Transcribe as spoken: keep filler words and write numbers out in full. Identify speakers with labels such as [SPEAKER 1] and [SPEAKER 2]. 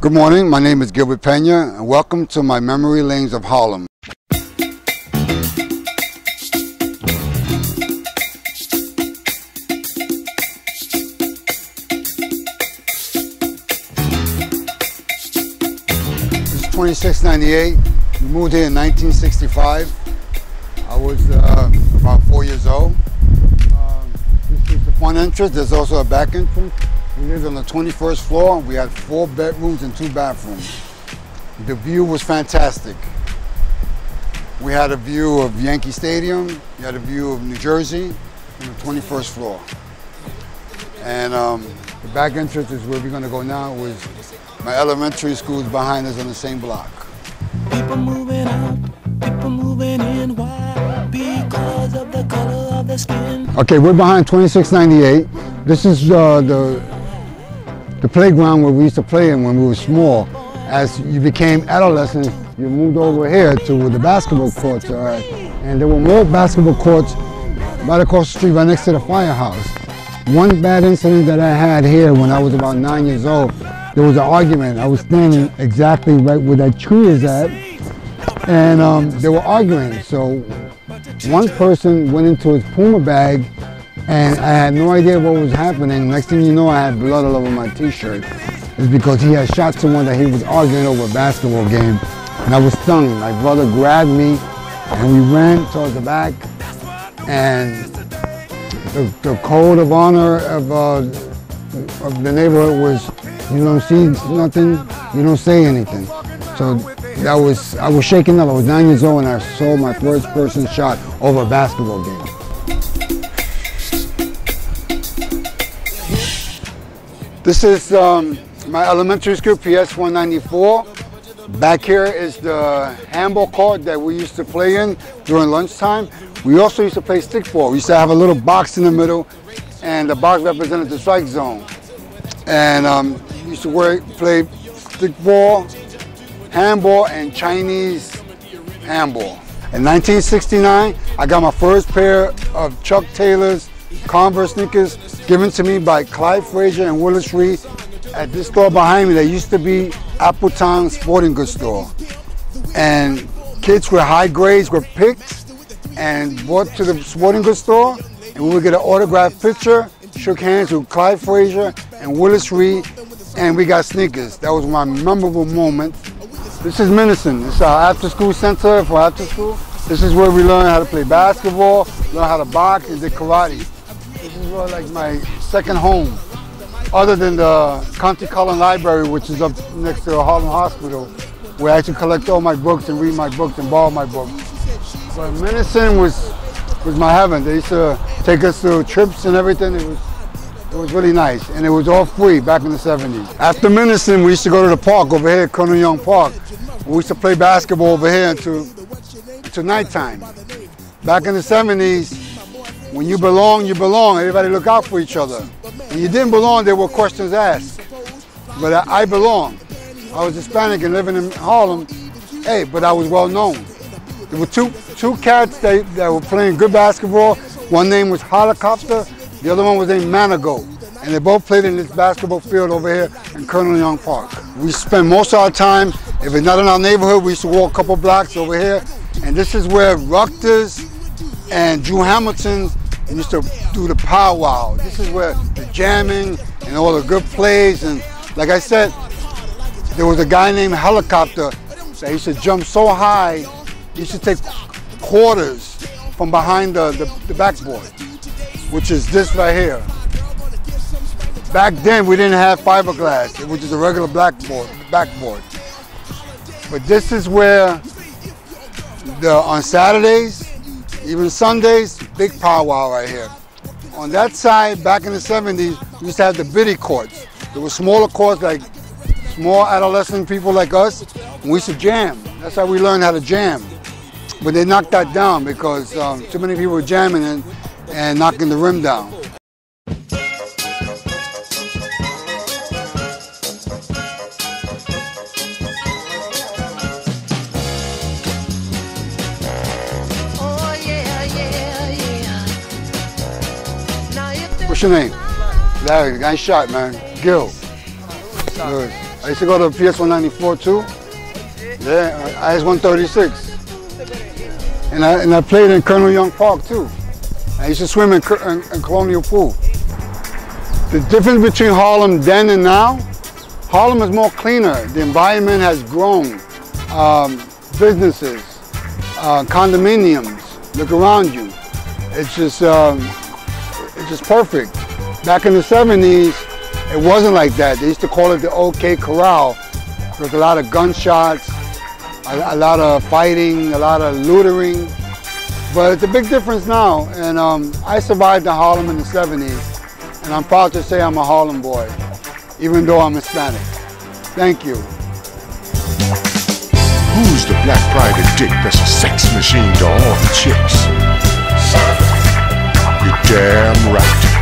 [SPEAKER 1] Good morning, my name is Gilbert Pena, and welcome to my memory lanes of Harlem. This is twenty-six ninety-eight. We moved here in nineteen sixty-five. I was uh, about four years old. Um, this is the front entrance. There's also a back entrance. We lived on the twenty-first floor. We had four bedrooms and two bathrooms. The view was fantastic. We had a view of Yankee Stadium. We had a view of New Jersey on the twenty-first floor. And um, the back entrance is where we're going to go now. It was my elementary school is behind us on the same block.
[SPEAKER 2] People moving out, people moving in. Why? Because of the color of the skin.
[SPEAKER 1] Okay, we're behind twenty-six ninety-eight. This is uh, the the playground where we used to play in when we were small. As you became adolescents, you moved over here to where the basketball courts are at. And there were more basketball courts right across the street, right next to the firehouse. One bad incident that I had here when I was about nine years old, there was an argument. I was standing exactly right where that tree is at, and um, they were arguing. So one person went into his Puma bag, and I had no idea what was happening. Next thing you know, I had blood all over my t-shirt. It's because he had shot someone that he was arguing over a basketball game, and I was stung. My brother grabbed me, and we ran towards the back, and the, the code of honor of, uh, of the neighborhood was, you don't see nothing, you don't say anything. So that was, I was shaken up. I was nine years old, and I saw my first person shot over a basketball game. This is um, my elementary school, P S one ninety-four. Back here is the handball court that we used to play in during lunchtime. We also used to play stickball. We used to have a little box in the middle, and the box represented the strike zone. And um, we used to work, play stickball, handball, and Chinese handball. In nineteen sixty-nine, I got my first pair of Chuck Taylor's Converse sneakers given to me by Clyde Frazier and Willis Reed at this store behind me that used to be Appletown Sporting Goods store. And kids with high grades were picked and brought to the sporting goods store, and we would get an autographed picture, shook hands with Clyde Frazier and Willis Reed, and we got sneakers. That was my memorable moment. This is Minnesota. This is our after-school center for after school. This is where we learned how to play basketball, learn how to box, and did karate. This is where, like, my second home, other than the County Collin Library, which is up next to the Harlem Hospital, where I actually collect all my books and read my books and borrow my books. But Minnesota was was my heaven. They used to take us to trips and everything. It was it was really nice, and it was all free back in the seventies. After Minnesota, we used to go to the park over here, Colonel Young Park. We used to play basketball over here until until nighttime. Back in the seventies. When you belong, you belong. Everybody look out for each other. When you didn't belong, there were questions asked. But I, I belong. I was Hispanic and living in Harlem. Hey, but I was well known. There were two two cats that, that were playing good basketball. One name was Helicopter. The other one was named Manigo. And they both played in this basketball field over here in Colonel Young Park. We spend most of our time, if it's not in our neighborhood, we used to walk a couple blocks over here. And this is where Rutgers and Drew Hamilton used to do the powwow. This is where the jamming and all the good plays, and like I said, there was a guy named Helicopter that used to jump so high, he used to take quarters from behind the, the, the backboard, which is this right here. Back then we didn't have fiberglass, it was just a regular blackboard, backboard. But this is where the, on Saturdays, even Sundays, big powwow right here. On that side, back in the seventies, we used to have the biddy courts. There were smaller courts, like small adolescent people like us, and we used to jam. That's how we learned how to jam. But they knocked that down because um, too many people were jamming and, and knocking the rim down. What's your name? Larry, nice shot, man. Gil. Good. I used to go to P S one ninety-four too. Yeah, I S one thirty-six. And I, and I played in Colonel Young Park too. I used to swim in, in, in Colonial Pool. The difference between Harlem then and now, Harlem is more cleaner. The environment has grown. Um, businesses, uh, condominiums, look around you. It's just, um, it's just perfect. Back in the seventies, it wasn't like that. They used to call it the OK Corral. There was a lot of gunshots, a, a lot of fighting, a lot of lootering. But it's a big difference now. And um, I survived in Harlem in the seventies. And I'm proud to say I'm a Harlem boy, even though I'm Hispanic. Thank you.
[SPEAKER 3] Who's the black private dick that's a sex machine to all the chicks? You're damn right.